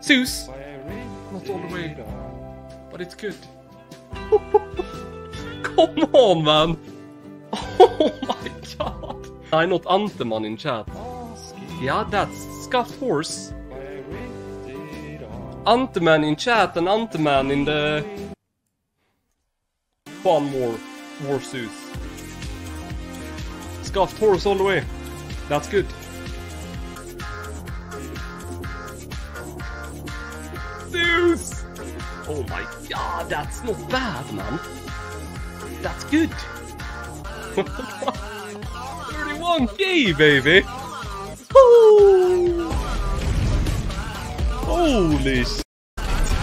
Zeus! Not all the way, but it's good. Come on, man! Oh my god! I'm not Anteman in chat. Yeah, that's Scuffed Horse. Anteman in chat and Anteman in the... Fun War Zeus. Scuffed Horse all the way. That's good. Zeus! Oh my god, that's not bad, man. That's good. 31k, baby! Woo! Holy shit.